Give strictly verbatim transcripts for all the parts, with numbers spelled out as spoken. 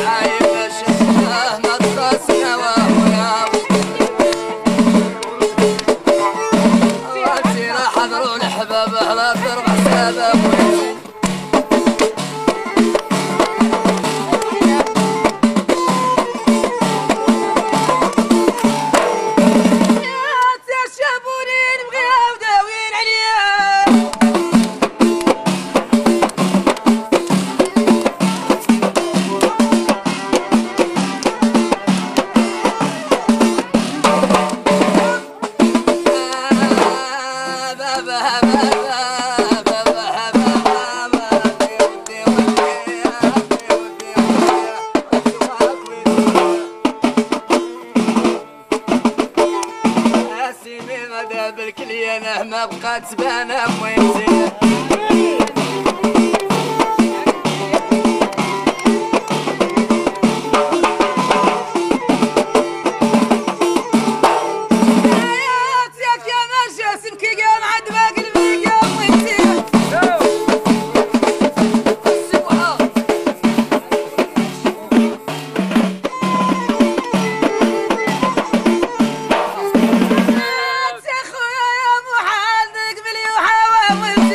بالكليانه ما بقات تبان وين Well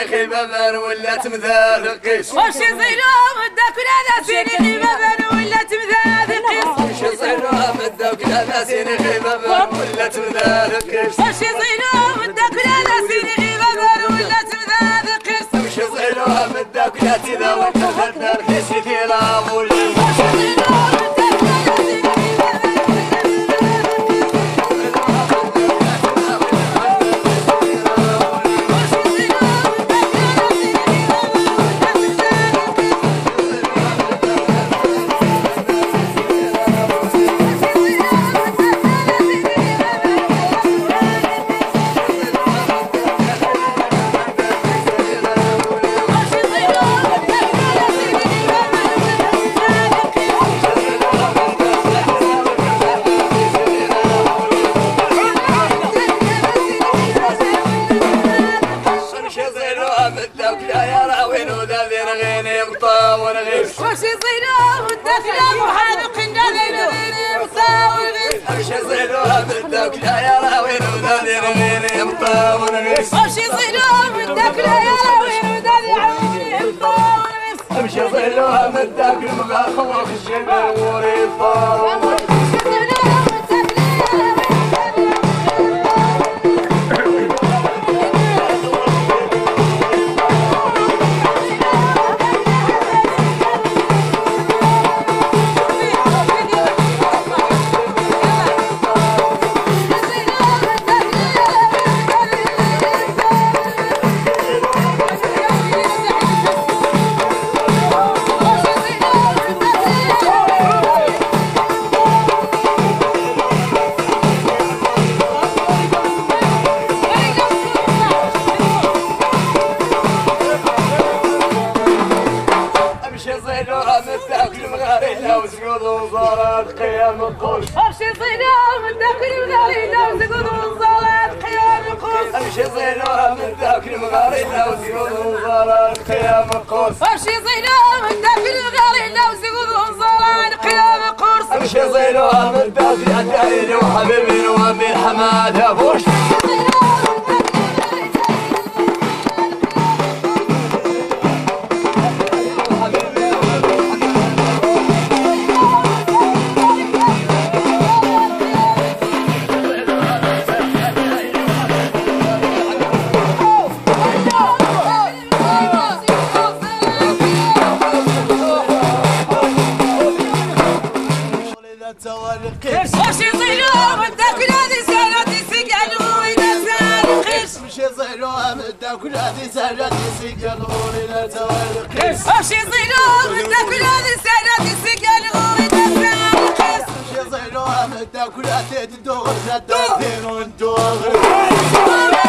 سيني خيبة ولا تمثال قيس وش يصيروا مدك ولا سيني خيبة ولا تمثال قيس وش يصيروا مدك ولا سيني خيبة ولا تمثال قيس وش يصيروا مدك ولا سيني خيبة ولا تمثال قيس وش يصيروا مدك ولا تذا وتمثال قيس في الأمور وش يصيروا الدخلة محارق النادي مصاور وش يصيروا بالدخلة يا راوين ودادي رغيني مطاور وش يصيروا بالدخلة يا راوين ودادي عويني مطاور وش يصيروا بالدخلة مغاخوخ الشباب وريد طاور قيام القرص امشي صينوها من ذاك المغاري لو زقود وصالات قيام القرص امشي صينوها من ذاك المغاري لو زقود وصالات قيام القرص امشي صينوها من ذاك المغاري لو زقود وصالات قيام القرص امشي صينوها من ذاك العدايل وحبيبي وابي حماده بوش وش يصيروا مدك ولادي سالتي سقلوا وينسان الخش وش يصيروا مدك ولادي سالتي سقلوا وينسان الخش وش يصيروا مدك ولادي سالتي سقلوا وينسان الخش وش يصيروا مدك ولادي تدور تدور وانتو